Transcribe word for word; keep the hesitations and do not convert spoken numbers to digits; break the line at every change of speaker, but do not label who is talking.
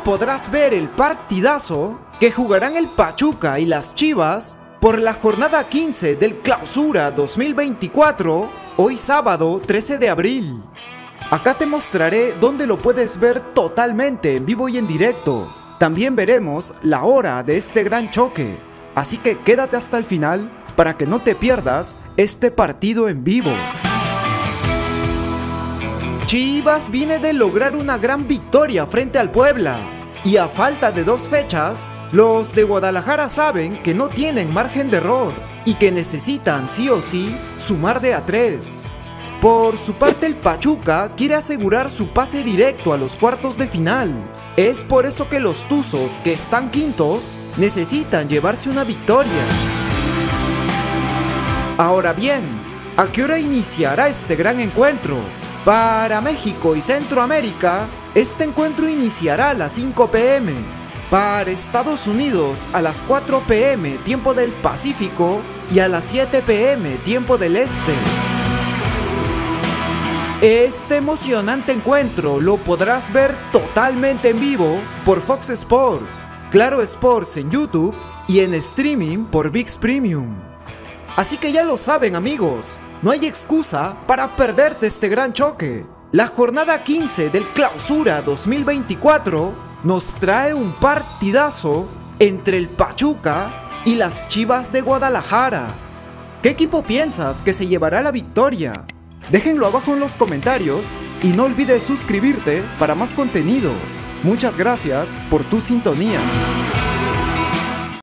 podrás ver el partidazo que jugarán el Pachuca y las Chivas por la jornada quince del Clausura dos mil veinticuatro, hoy sábado trece de abril. Acá te mostraré dónde lo puedes ver totalmente en vivo y en directo. También veremos la hora de este gran choque, así que quédate hasta el final para que no te pierdas este partido en vivo. Chivas viene de lograr una gran victoria frente al Puebla, y a falta de dos fechas, los de Guadalajara saben que no tienen margen de error y que necesitan sí o sí sumar de a tres. Por su parte, el Pachuca quiere asegurar su pase directo a los cuartos de final. Es por eso que los Tuzos, que están quintos, necesitan llevarse una victoria. Ahora bien, ¿a qué hora iniciará este gran encuentro? Para México y Centroamérica, este encuentro iniciará a las cinco pe eme. Para Estados Unidos a las cuatro pe eme tiempo del Pacífico y a las siete pe eme tiempo del Este. Este emocionante encuentro lo podrás ver totalmente en vivo por Fox Sports, Claro Sports en YouTube y en streaming por ViX Premium. Así que ya lo saben, amigos, no hay excusa para perderte este gran choque. La jornada quince del Clausura dos mil veinticuatro nos trae un partidazo entre el Pachuca y las Chivas de Guadalajara. ¿Qué equipo piensas que se llevará la victoria? Déjenlo abajo en los comentarios y no olvides suscribirte para más contenido. Muchas gracias por tu sintonía.